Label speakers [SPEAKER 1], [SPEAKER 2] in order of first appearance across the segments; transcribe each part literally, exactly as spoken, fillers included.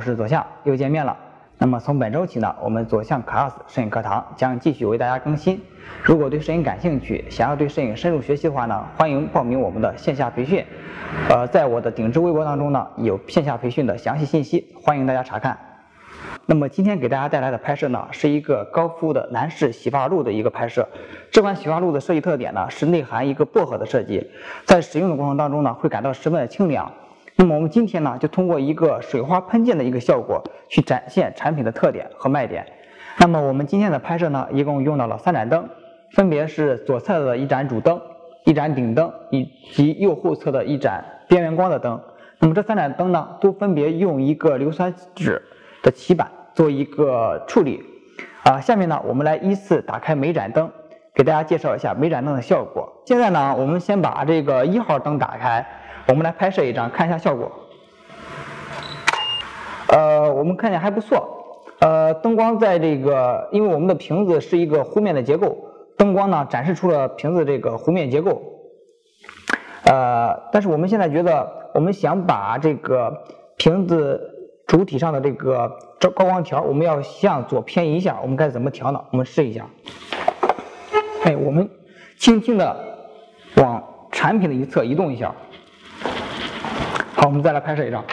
[SPEAKER 1] 是左相，又见面了。那么从本周起呢，我们左相 Class 摄影课堂将继续为大家更新。如果对摄影感兴趣，想要对摄影深入学习的话呢，欢迎报名我们的线下培训。呃，在我的顶置微博当中呢，有线下培训的详细信息，欢迎大家查看。那么今天给大家带来的拍摄呢，是一个高夫的男士洗发露的一个拍摄。这款洗发露的设计特点呢，是内含一个薄荷的设计，在使用的过程当中呢，会感到十分的清凉。那么我们今天呢，就通过一个水花喷溅的一个效果，去展现产品的特点和卖点。那么我们今天的拍摄呢，一共用到了三盏灯，分别是左侧的一盏主灯、一盏顶灯以及右后侧的一盏边缘光的灯。那么这三盏灯呢，都分别用一个硫酸纸的漆板做一个处理。啊，下面呢，我们来依次打开每盏灯，给大家介绍一下每盏灯的效果。现在呢，我们先把这个一号灯打开，我们来拍摄一张，看一下效果。呃，我们看见还不错。呃，灯光在这个，因为我们的瓶子是一个弧面的结构，灯光呢展示出了瓶子这个弧面结构。呃，但是我们现在觉得，我们想把这个瓶子主体上的这个高光条，我们要向左偏移一下，我们该怎么调呢？我们试一下。哎，我们轻轻的往产品的一侧移动一下。好，我们再来拍摄一张。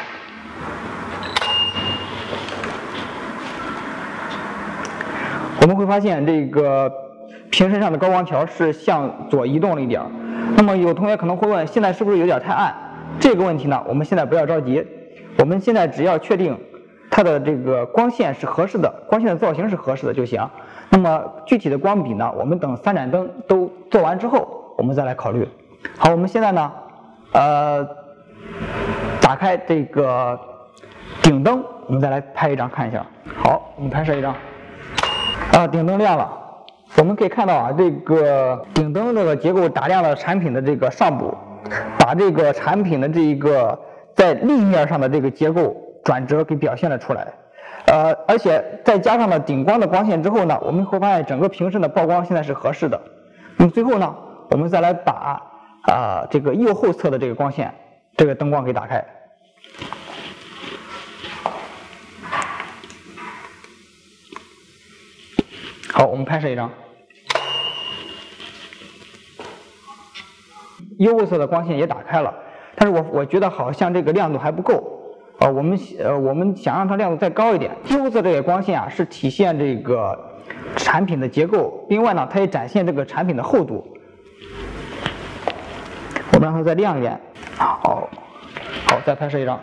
[SPEAKER 1] 我们会发现这个瓶身上的高光条是向左移动了一点。那么有同学可能会问，现在是不是有点太暗？这个问题呢，我们现在不要着急，我们现在只要确定它的这个光线是合适的，光线的造型是合适的就行。那么具体的光比呢，我们等三盏灯都做完之后，我们再来考虑。好，我们现在呢，呃，打开这个顶灯，我们再来拍一张看一下。好，我们拍摄一张。啊，顶灯亮了。我们可以看到啊，这个顶灯这个结构打亮了产品的这个上部，把这个产品的这一个在立面上的这个结构转折给表现了出来。呃，而且再加上了顶光的光线之后呢，我们会发现整个瓶身的曝光现在是合适的。那么最后呢，我们再来把啊、呃、这个右后侧的这个光线，这个灯光给打开。好，我们拍摄一张。右后侧的光线也打开了，但是我我觉得好像这个亮度还不够。呃，我们呃我们想让它亮度再高一点。右后侧这个光线啊，是体现这个产品的结构，另外呢，它也展现这个产品的厚度。我们让它再亮一点。好，好，再拍摄一张。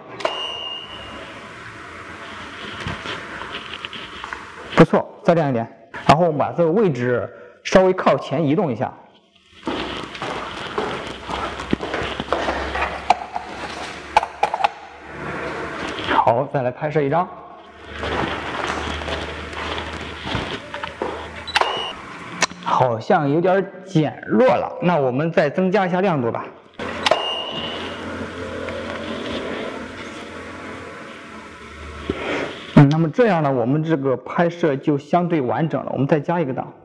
[SPEAKER 1] 不错，再亮一点。然后我们把这个位置稍微靠前移动一下。好，再来拍摄一张。好像有点减弱了，那我们再增加一下亮度吧。嗯，那么这样呢，我们这个拍摄就相对完整了。我们再加一个档。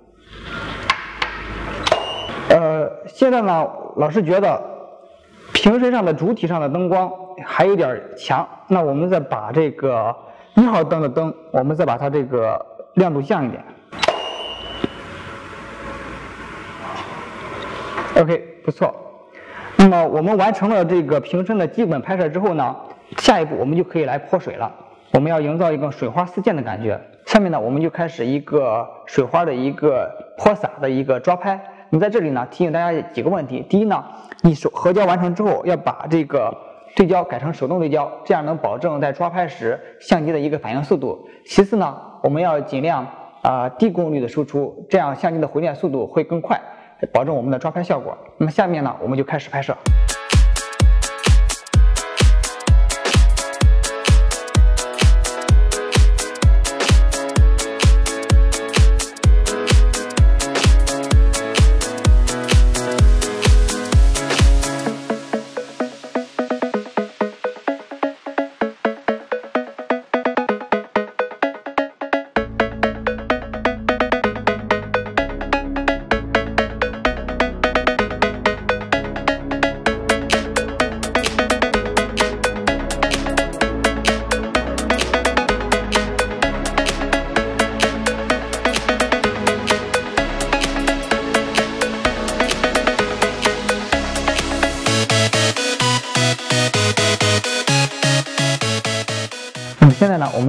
[SPEAKER 1] 呃，现在呢，老师觉得瓶身上的主体上的灯光还有点强，那我们再把这个一号灯的灯，我们再把它这个亮度降一点。OK， 不错。那么我们完成了这个瓶身的基本拍摄之后呢，下一步我们就可以来泼水了。我们要营造一个水花四溅的感觉。下面呢，我们就开始一个水花的一个泼洒的一个抓拍。你在这里呢，提醒大家几个问题。第一呢，你手合焦完成之后，要把这个对焦改成手动对焦，这样能保证在抓拍时相机的一个反应速度。其次呢，我们要尽量啊、呃、低功率的输出，这样相机的回电速度会更快，保证我们的抓拍效果。那么下面呢，我们就开始拍摄。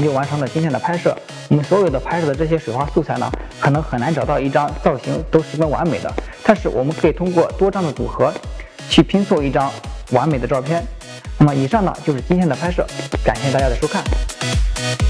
[SPEAKER 1] 就完成了今天的拍摄。我们所有的拍摄的这些水花素材呢，可能很难找到一张造型都十分完美的，但是我们可以通过多张的组合去拼凑一张完美的照片。那么以上呢就是今天的拍摄，感谢大家的收看。